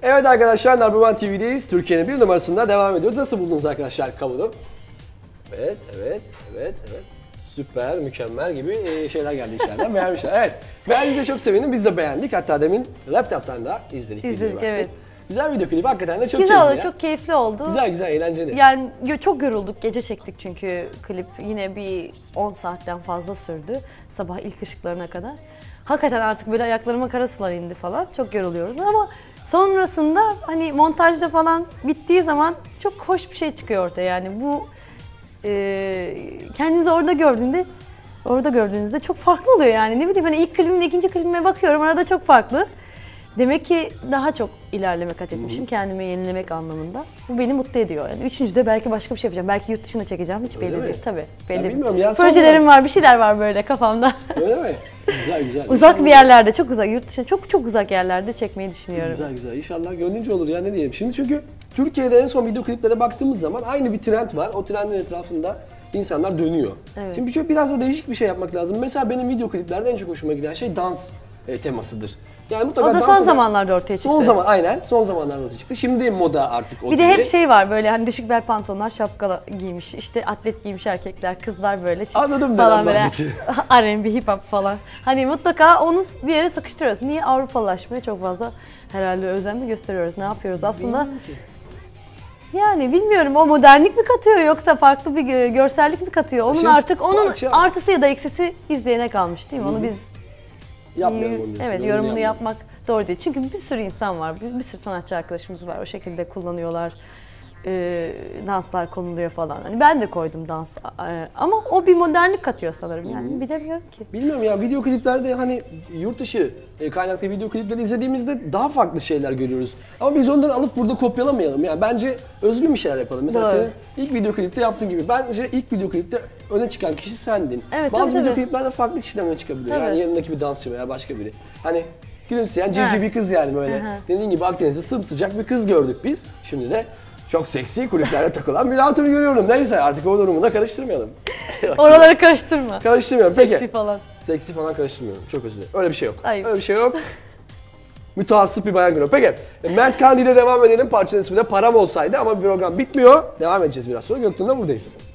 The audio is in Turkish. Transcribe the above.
Evet arkadaşlar, Number One TV'deyiz. Türkiye'nin bir numarasında devam ediyoruz. Nasıl buldunuz arkadaşlar kavunu? Evet. Süper, mükemmel gibi şeyler geldi içeriden. Beğenmişler. Evet. Beğendiğinizde çok sevindim. Biz de beğendik. Hatta demin laptop'tan da izledik. Evet. Güzel video klibi. Hakikaten de çok güzel keyifli oldu, çok keyifli oldu. Güzel, eğlenceli. Yani çok yorulduk. Gece çektik çünkü klip. Yine bir 10 saatten fazla sürdü. Sabah ilk ışıklarına kadar. Hakikaten artık böyle ayaklarıma kara sular indi falan. Çok yoruluyoruz ama sonrasında hani montajda falan bittiği zaman çok hoş bir şey çıkıyor ortaya. Yani bu kendinizi orada gördüğünüzde çok farklı oluyor yani. Ne bileyim hani ilk klibimle ikinci klibime bakıyorum, arada çok farklı. Demek ki daha çok ilerleme kat etmişim kendimi yenilemek anlamında. Bu beni mutlu ediyor. Yani üçüncüde belki başka bir şey yapacağım. Belki yurt dışına çekeceğim. Hiç belli değil. Tabii. Belli bilmiyorum ya. Projelerim var, bir şeyler var böyle kafamda. Öyle mi? Güzel. Uzak bir yerlerde, çok uzak, yurt dışına çok uzak yerlerde çekmeyi düşünüyorum. Güzel. İnşallah gönlünce olur ya, ne diyelim. Şimdi çünkü Türkiye'de en son video kliplere baktığımız zaman aynı bir trend var. O trendin etrafında insanlar dönüyor. Evet. Şimdi biraz da değişik bir şey yapmak lazım. Mesela benim video kliplerde en çok hoşuma giden şey dans temasıdır. Yani mutlaka o da son zamanlarda ortaya çıktı. Son zamanlarda ortaya çıktı. Şimdi moda artık o bir de hep şey var böyle hani düşük bel pantolonlar, şapkalı giymiş, işte atlet giymiş erkekler, kızlar böyle anladım falan böyle bahsettiğini. R&B, hip hop falan. Hani mutlaka onu bir yere sıkıştırıyoruz. Niye Avrupalılaşmaya çok fazla herhalde özen mi gösteriyoruz? Ne yapıyoruz aslında? Yani bilmiyorum, o modernlik mi katıyor yoksa farklı bir görsellik mi katıyor? Onun artısı ya da eksisi izleyene kalmış değil mi? Onu biz yorumunu yapmak doğru değil. Çünkü bir sürü insan var, bir sürü sanatçı arkadaşımız var. O şekilde kullanıyorlar, danslar konuluyor falan. Hani ben de koydum dans ama o bir modernlik katıyor sanırım yani. Bilemiyorum ki. Bilmiyorum ya, video kliplerde hani yurt dışı kaynaklı video klipleri izlediğimizde daha farklı şeyler görüyoruz. Ama biz onları alıp burada kopyalamayalım. Yani bence özgün bir şeyler yapalım. Mesela senin ilk video klipte yaptığın gibi. Bence ilk video klipte öne çıkan kişi sendin. Evet, bazı video kliplerde farklı kişiler öne çıkabiliyor. Yani yanındaki bir dansçı veya başka biri. Hani gülümseyen civciv bir kız yani böyle. Dediğin gibi Akdeniz'de sımsıcak bir kız gördük biz. Şimdi de çok seksi kulüplerde takılan bir hatunu görüyorum. Neyse artık o durumu da karıştırmayalım. Oraları karıştırma. Karıştırmıyorum. Peki. Seksi falan karıştırmıyorum. Çok özür dilerim. Öyle bir şey yok. Ayıp. Öyle bir şey yok. Mütehassıp bir bayan grubu. Peki. Mert Kandi ile devam edelim. Parçanın ismi de Param Olsaydı ama bir program bitmiyor. Devam edeceğiz biraz sonra. Göktuğ'la buradayız.